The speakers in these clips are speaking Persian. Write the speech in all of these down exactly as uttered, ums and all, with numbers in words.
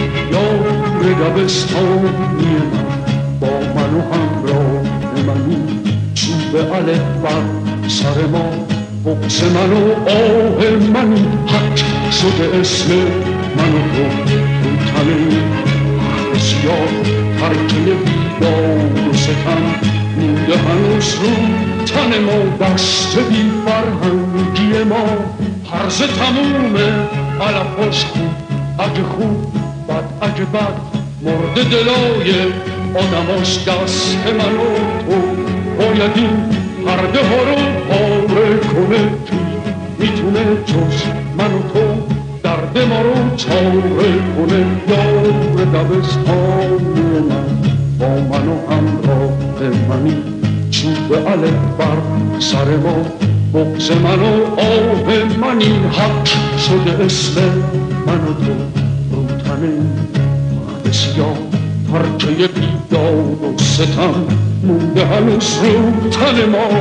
یار دبستانی من با من و همراه منی، چوب الف بر سر ما، بغض من و آه منی، حق شده اسم من و تو رو تن بسیار ترکه بیداد و ستم مونده هنوز رو تن ما، دست بی فرهنگی ما هرز تمومه علفاش خوب اگه خوب بد اگه بد مرد دلای آدماش دست من و تو باید این پرده ها رو پاره کنه. کی میتونه جز من و تو درد ما رو چاره کنه؟ یار دبستانی من با من و همراه منی، چوب الف بر سر ما، بغض من و آه منی، حق شده اسم من و تو رو تن بسیار پرچه بیداد و ستم مونده هنوز رو تن ما.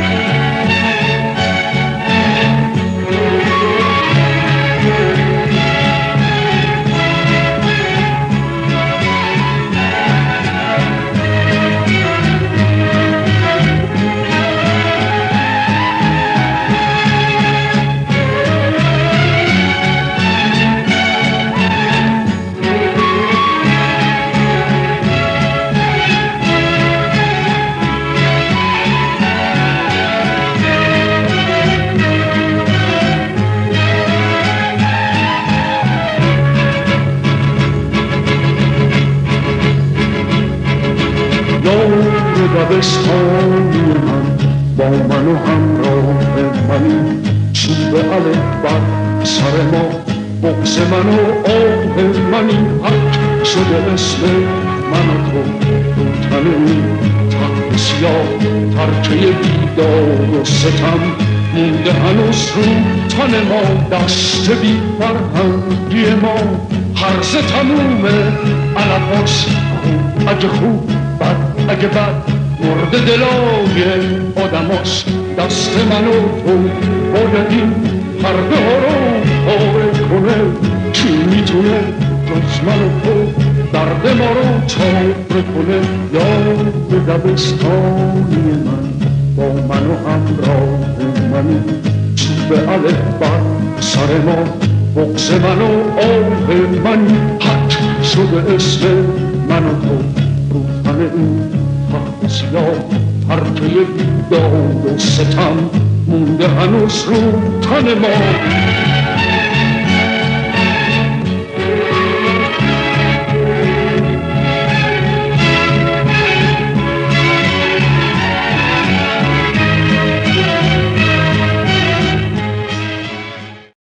یار دبستانی من با من و همراه منی، چوب الف بر سر ما، بغض من و آه منی، حق شده اسم من و تو رو تن تخت سیاه ترکه بیداد و ستم مونده هنوز رو تن ما، دست بی فرهنگی ما هرز تمومه علفاش خوب اگه خوب بد اگه بد مرد دلای آدماش دست من و تو باید این پرده ها رو پاره کنه. کی میتونه جز من و تو درد ما رو چاره کنه؟ یار دبستانی من با من و همراه منی، چوب الف بر سر ما، بغض من و آه منی، حق شده اسم من و تو رو تن این تخت سیاه پرچه بیداد و ستم مونده هنوز رو تن ما.